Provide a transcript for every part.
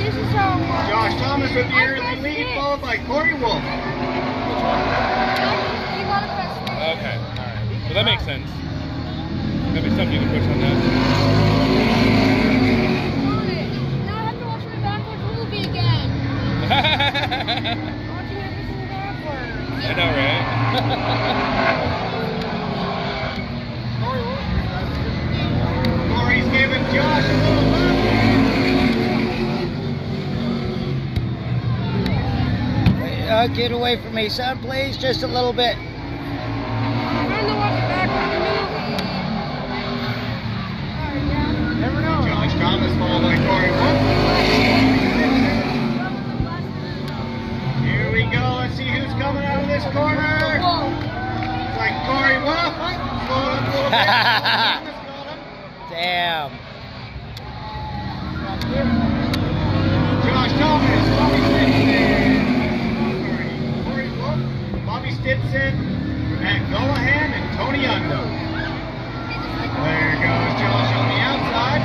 this is how it works. Josh Thomas with the early lead, followed by Corey Wolf. You gotta press this. Okay, alright. Well, that makes sense. Maybe something you can push on that. Now I have to watch my backwards movie again. Watching everything backwards. I know, right? Corey's giving Josh a little love. Get away from me, son, please, just a little bit. I'm trying to watch the backwards movie. Never know. Josh Thomas followed by Corey Wolf. Here we go. Let's see who's coming out of this corner. It's like Corey Wolf. Slow up a little bit. Damn. Josh Thomas, Bobby Stinson. Corey Wolf, Bobby Stinson, Matt Golahan, and Tony Undo. There goes Josh on the outside.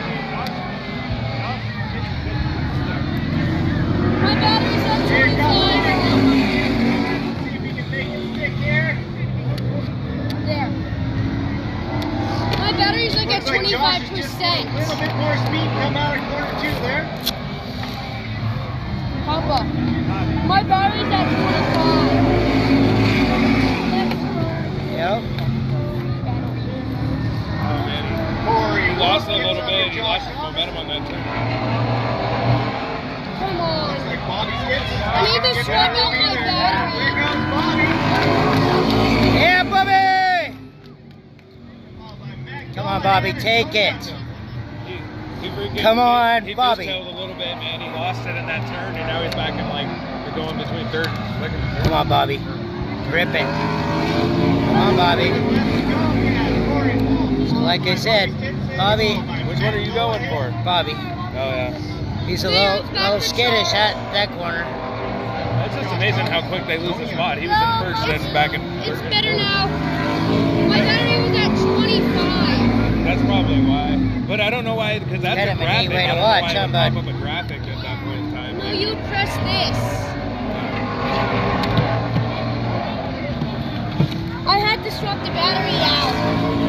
My battery's at Here comes 25. see if we can make it stick here. There. My battery's like at Looks like Josh is just a 25%. little bit more speed come out of corner 2 there. Papa, my battery's at 25. Yep. Oh, man. Corey He lost Wolf a little gets up bit. to He Josh lost his Thomas. momentum on that turn. Come on. Looks like Bobby Stinson. I need to swap out my battery. Here comes Bobby. Yeah, Bobby! Followed by Matt Come on, Bobby, Golahan and take Tony it. Undo. Come on, he Bobby. He a little bit, man. He lost it in that turn, and now he's back in like we're going between third and second. and third. Come on, Bobby. Rip it. Come on, Bobby. Like I said, Bobby. Which one are you going for? Bobby. Oh yeah. He's a little skittish at that corner. That's just amazing how quick they lose the spot. He was in first, then back in third. It's and better fourth. now. My battery was at 25. That's probably why. But I don't know why, because that's Kind a of a graphic. neat way I to don't know watch, why huh, it would bud? pop up a graphic at that point in time. No, you press this. I had to swap the battery out.